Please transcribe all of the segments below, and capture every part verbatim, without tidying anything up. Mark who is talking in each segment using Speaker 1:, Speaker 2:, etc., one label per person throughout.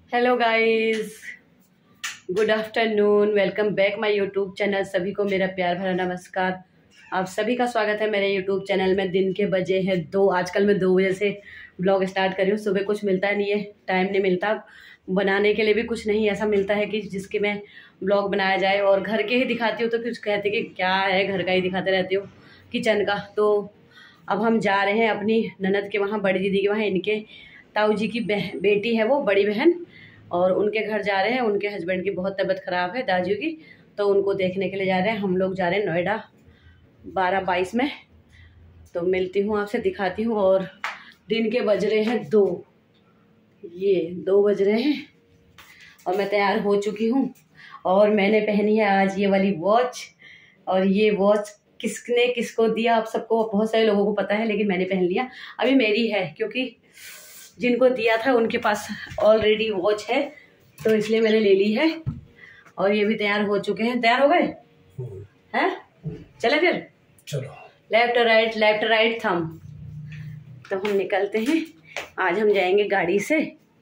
Speaker 1: Hello guys, good afternoon. Welcome back my YouTube channel. सभी को मेरा प्यार भरा नमस्कार। आप सभी का स्वागत है मेरे यूट्यूब चैनल में। दिन के बजे हैं दो। आजकल मैं दो बजे से ब्लॉग स्टार्ट कर रही हूँ। सुबह कुछ मिलता नहीं है, टाइम नहीं मिलता, बनाने के लिए भी कुछ नहीं ऐसा मिलता है कि जिसके में ब्लॉग बनाया जाए। और घर के ही दिखाती हूँ तो कुछ कहते कि क्या है, घर का ही दिखाते रहती हूँ, किचन का। तो अब हम जा रहे हैं अपनी ननद के वहाँ, बड़ी दीदी के वहाँ। इनके ताऊ जी की बेटी है वो, बड़ी बहन, और उनके घर जा रहे हैं। उनके हस्बैंड की बहुत तबीयत ख़राब है, दाजू की, तो उनको देखने के लिए जा रहे हैं। हम लोग जा रहे हैं नोएडा बारह बाईस में। तो मिलती हूँ आपसे, दिखाती हूँ। और दिन के बज रहे हैं दो, ये दो बज रहे हैं और मैं तैयार हो चुकी हूँ। और मैंने पहनी है आज ये वाली वॉच। और ये वॉच किसने किसको दिया आप सबको बहुत सारे लोगों को पता है, लेकिन मैंने पहन लिया। अभी मेरी है क्योंकि जिनको दिया था उनके पास ऑलरेडी वॉच है, तो इसलिए मैंने ले ली है। और ये भी तैयार हो चुके हैं। तैयार हो गए हैं? चले फिर, चलो। लेफ्ट राइट लेफ्ट राइट थम। तो हम निकलते हैं। आज हम जाएंगे गाड़ी से।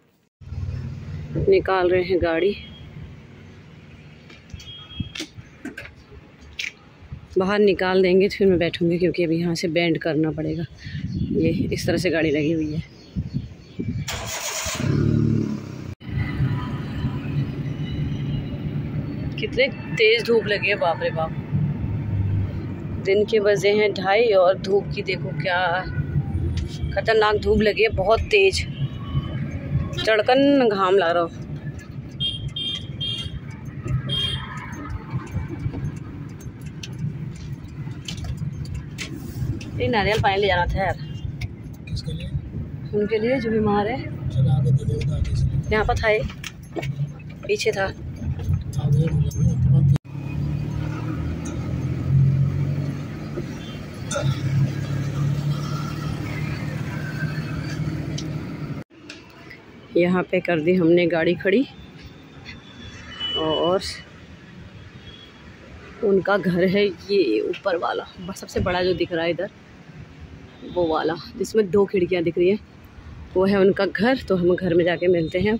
Speaker 1: निकाल रहे हैं गाड़ी, बाहर निकाल देंगे तो फिर मैं बैठूंगी, क्योंकि अभी यहाँ से बैंड करना पड़ेगा। ये इस तरह से गाड़ी लगी हुई है। कितने तेज धूप लगी है, बाप रे बाप। दिन के बजे हैं ढाई और धूप की देखो क्या खतरनाक धूप लगी है, बहुत तेज, चड़कन घाम ला रहा हो। ये नारियल पानी ले जाना था यार। किसके लिए? उनके लिए जो बीमार है। यहाँ पर था, पीछे था। यहाँ पे कर दी हमने गाड़ी खड़ी, और उनका घर है ये ऊपर वाला, सबसे बड़ा जो दिख रहा है इधर, वो वाला जिसमें दो खिड़कियाँ दिख रही है, वो है उनका घर। तो हम घर में जाके मिलते हैं।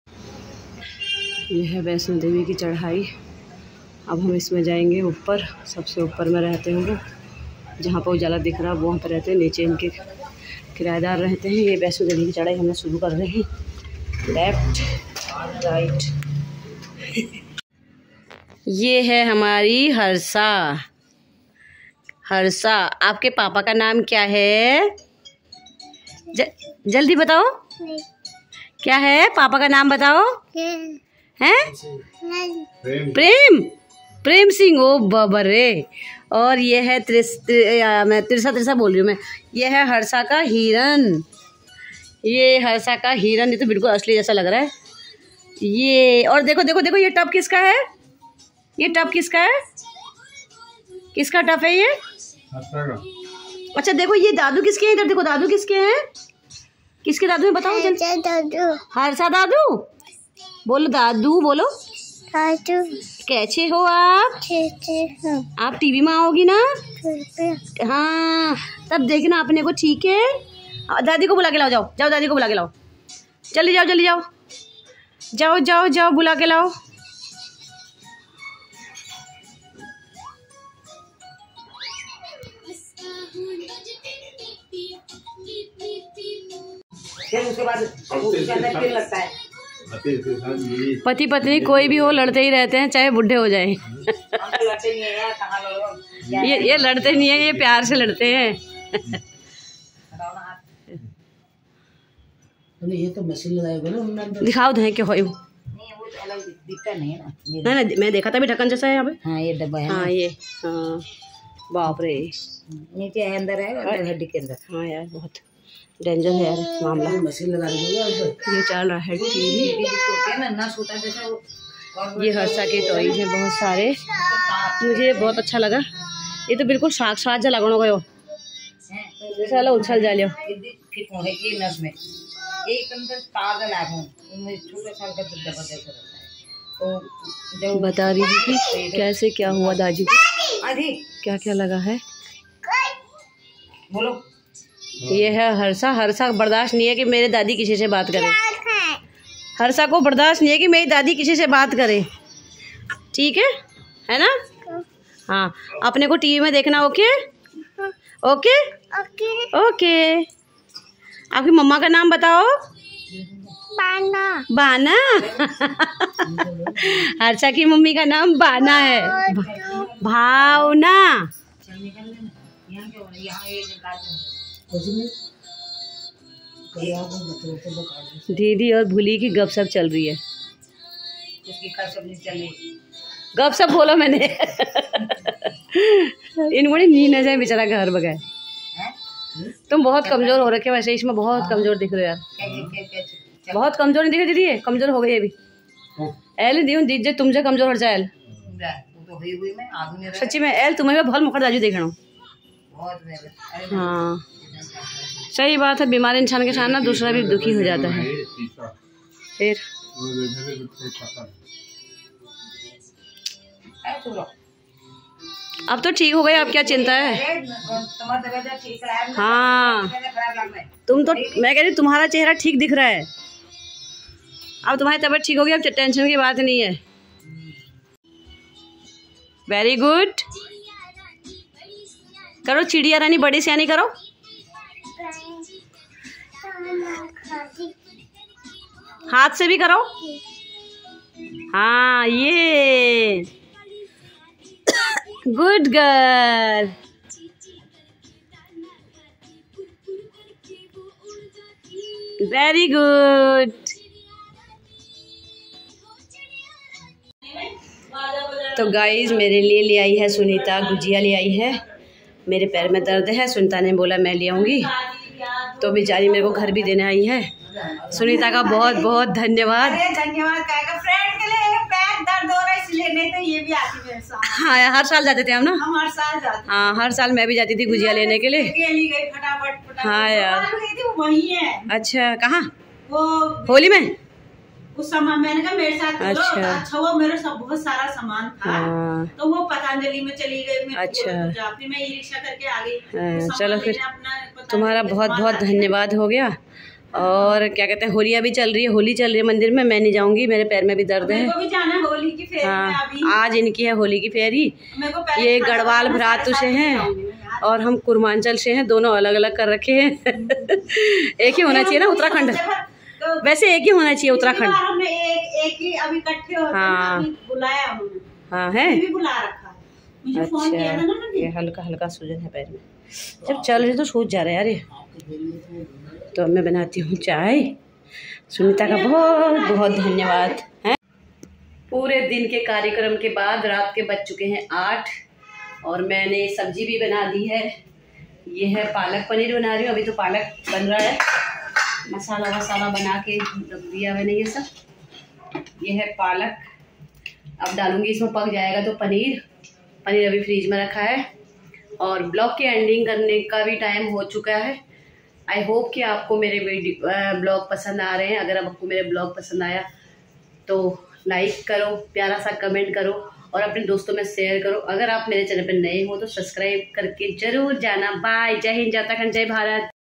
Speaker 1: ये है वैष्णो देवी की चढ़ाई। अब हम इसमें जाएंगे ऊपर, सबसे ऊपर में रहते हैं वो, जहाँ पर उजाला दिख रहा है वहाँ पर रहते हैं। नीचे इनके किराएदार रहते हैं। ये वैष्णो देवी की चढ़ाई हमने शुरू कर रहे हैं। Left right. ये है हमारी हर्षा। हर्षा, आपके पापा का नाम क्या है? ज, जल्दी बताओ। क्या है पापा का नाम बताओ। हैं? प्रेम प्रेम, प्रेम सिंह। ओ बाबा रे। और ये है त्रिस मैं तिरसा तिरसा बोल रही हूँ मैं। ये है हर्षा का हिरन। ये हर्षा का हिरन, ये तो बिल्कुल असली जैसा लग रहा है ये। और देखो देखो देखो, ये टब किसका है? ये टब किसका है? किसका टब है ये? अच्छा देखो, ये दादू किसके हैं? इधर देखो, दादू किसके हैं? किसके दादू हैं बताओ जल्दी। दादू, हर्षा दादू। बोलो दादू, बोलो दादू। कैसे हो आप? आप टीवी में आओगी ना? हाँ, तब देखना अपने को, ठीक है? दादी को बुला के लाओ, जाओ जाओ, दादी को बुला के लाओ। जल्दी जाओ जल्दी जाओ जाओ जाओ जाओ, बुला के लाओ। उसके बाद लगता है पति पत्नी कोई भी हो, लड़ते ही रहते हैं, चाहे बुढ़े हो जाए। ये ये लड़ते नहीं है, ये प्यार से लड़ते हैं। ये तो मशीन लगाए दिखाओ दे क्या हो। नहीं, वो तो अलग दिखता नहीं है ना। ना मैं देखा था भी, ढक्कन जैसा है यहाँ पे। हाँ ये डब्बा है। हाँ ये, हाँ बाप रे। नीचे है, अंदर है, अंदर हड्डी के अंदर। हाँ यार बहुत डेंजर है यार मामला। मशीन लगा रही है। ये चल रहा है टीवी। ये हर्षा के टॉयज हैं बहुत सारे, मुझे बहुत अच्छा लगा। ये तो बिल्कुल साक्षात जा लगनो गयो, जैसा उछल जा लियो। एक अंदर तार लागू उनमें छोटे साल का डब्बा जैसा रहता है। तो बता रही थी कि कैसे क्या हुआ दादी को, क्या क्या लगा है। बोलो। ये है हर्षा। हर्षा बर्दाश्त नहीं है कि मेरे दादी किसी से बात करे। हर्षा को बर्दाश्त नहीं है कि मेरी दादी किसी से बात करे, ठीक है है ना? हाँ, अपने को टीवी में देखना। Okay okay
Speaker 2: okay
Speaker 1: okay. आपकी मम्मा का नाम बताओ।
Speaker 2: बाना।
Speaker 1: बाना। हर्षा की मम्मी का नाम बाना है। भावना। दीदी और भूली की गपशप चल रही है। गपशप बोलो मैंने। इनको नींद न जाए बेचारा घर बगैर। तुम बहुत कमजोर हो रखे वैसे, इसमें बहुत कमजोर दिख रहे हो यार। बहुत कमजोर नहीं दिख रही दीदी, कमजोर हो गई अभी। एल दी दीजिए तुमसे कमजोर हो जाए। सच्ची में एल तुम्हें बहुत मुखर दाजू देख रहा हूँ। हाँ सही बात है, बीमार इंसान के साथ ना दूसरा भी दुखी हो जाता है। फिर अब तो ठीक हो गए, अब क्या चिंता है? हाँ तुम तो, मैं कह रही तुम्हारा चेहरा ठीक दिख रहा है। अब तुम्हारी तबीयत ठीक हो गई, अब टेंशन की बात नहीं है। Very good. करो चिड़िया रानी बड़ी सियानी करो। हाथ से भी करो। हाँ ये गुड गर्ल। Very good. तो गाइज मेरे लिए ले आई है सुनीता गुजिया ले आई है। मेरे पैर में दर्द है, सुनीता ने बोला मैं ले आऊँगी, तो बेचारी मेरे को घर भी देने आई है। सुनीता का बहुत बहुत धन्यवाद।
Speaker 2: धन्यवाद फ्रेंड के लिए। पैर दर्द हो रहा है इसलिए, नहीं तो ये भी आती मेरे साथ।
Speaker 1: हाँ हर साल जाते थे हम ना।
Speaker 2: हम हर साल जाते।
Speaker 1: हाँ हर साल मैं भी जाती थी गुजिया लेने के लिए।
Speaker 2: गई फटाफट फटाफट।
Speaker 1: हाँ यार
Speaker 2: वो वही है।
Speaker 1: अच्छा कहाँ?
Speaker 2: वो
Speaker 1: होली में
Speaker 2: उस सामान मैंने कहा मेरे साथ चलो।
Speaker 1: अच्छा
Speaker 2: अच्छा वो मेरा सब बहुत सारा सामान था।
Speaker 1: हाँ।
Speaker 2: तो वो पतंजलि में चली गई।
Speaker 1: अच्छा
Speaker 2: मैं ई रिक्शा करके आ गई।
Speaker 1: हाँ, चलो फिर तुम्हारा बहुत बहुत धन्यवाद हो गया। और क्या कहते हैं, होलिया भी चल रही है, होली चल रही है मंदिर में। मैं नहीं जाऊंगी, मेरे पैर में भी दर्द है।
Speaker 2: भी जाना है होली की फेरी।
Speaker 1: हाँ अभी आज इनकी है होली की फेरी। ये गढ़वाल भ्रातु से हैं और हम कुर्मांचल से हैं, दोनों अलग अलग कर रखे हैं। एक ही होना चाहिए ना उत्तराखंड, वैसे एक ही होना चाहिए उत्तराखंड।
Speaker 2: हमने एक एक ही अभी इकट्ठे होकर
Speaker 1: हाँ
Speaker 2: बुलाया।
Speaker 1: हाँ है
Speaker 2: भी बुला रखा है। मुझे फोन किया था ना।
Speaker 1: ये हल्का हल्का सूजन है पैर में, जब चल रही तो सूझ जा रहा है यार ये। तो मैं बनाती हूँ चाय। सुनीता का बहुत बहुत धन्यवाद है। पूरे दिन के कार्यक्रम के बाद रात के बज चुके हैं आठ और मैंने सब्जी भी बना दी है। ये है पालक पनीर बना रही हूँ। अभी तो पालक बन रहा है, मसाला वसाला बना के रख दिया मैंने ये सब। ये है पालक, अब डालूंगी इसमें, पक जाएगा तो पनीर। पनीर अभी फ्रीज में रखा है। और ब्लॉग की एंडिंग करने का भी टाइम हो चुका है। आई होप कि आपको मेरे वीडियो ब्लॉग पसंद आ रहे हैं। अगर आपको मेरे ब्लॉग पसंद आया तो लाइक करो, प्यारा सा कमेंट करो और अपने दोस्तों में शेयर करो। अगर आप मेरे चैनल पर नए हो तो सब्सक्राइब करके जरूर जाना। बाय, जय हिंद, जय उत्तराखंड, जय भारत।